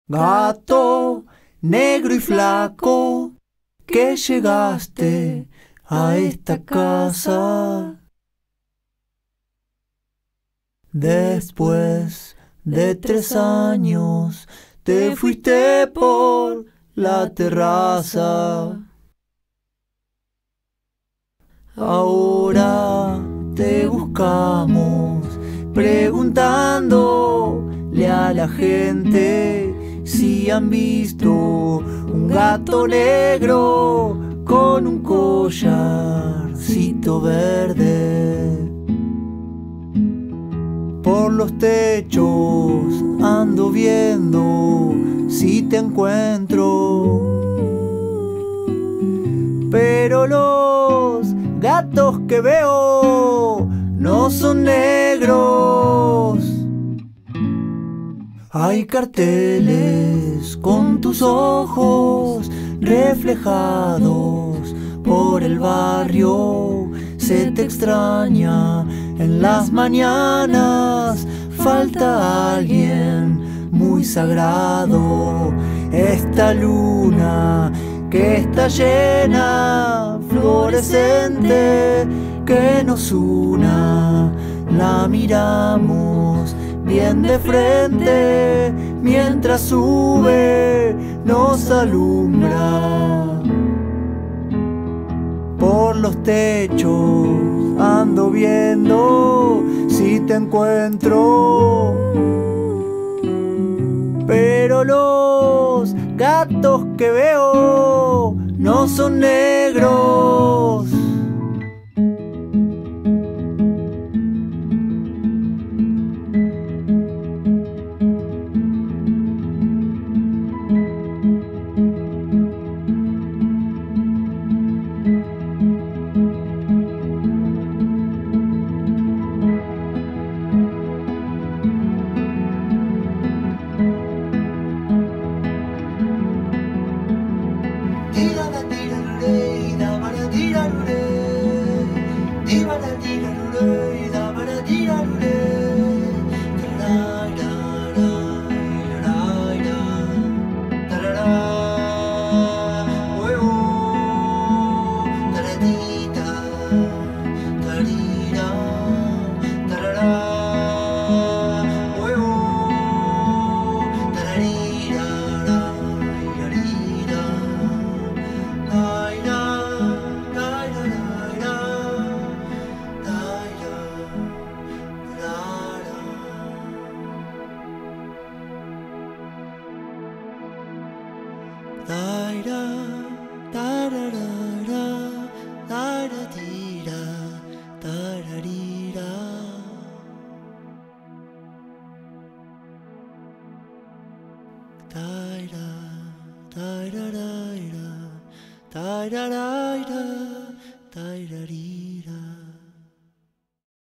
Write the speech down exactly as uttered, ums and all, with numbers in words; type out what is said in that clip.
Gato negro y flaco, que llegaste a esta casa. Después de tres años te fuiste por la terraza. Ahora te buscamos preguntándole a la gente si han visto un gato negro con un collarcito verde. Por los techos ando viendo si te encuentro, pero los gatos que veo no son negros. Hay carteles con tus ojos reflejados por el barrio. Se te extraña en las mañanas, falta alguien muy sagrado. Esta luna que está llena, fluorescente, que nos una, la miramos bien de frente, mientras sube nos alumbra. Por los techos ando viendo si te encuentro, pero los gatos que veo no son negros. Da da da da da da da.